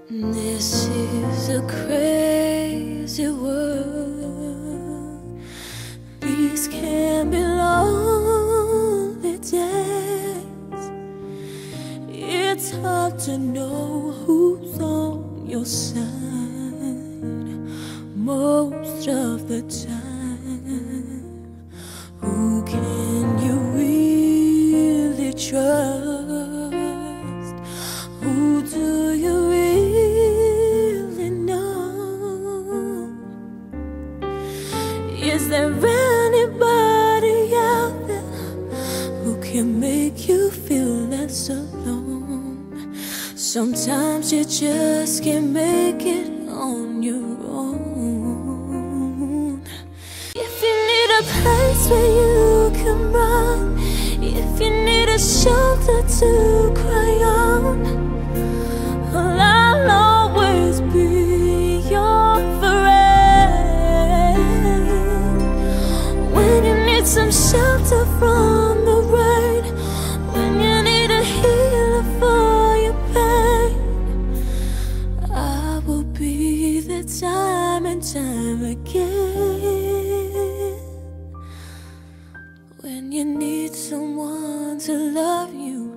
This is a crazy world. These can be lonely days. It's hard to know who's on your side most of the time. Who can you really trust? Who do you really know? Is there anybody out there who can make you feel less alone? Sometimes you just can't make it on your own. If you need a place where you can run, if you need a shoulder to cry on, well, I'll always be your friend. When you need some shelter from the rain, when you need a healer for your pain, I will be there time and time again. When you need someone to love you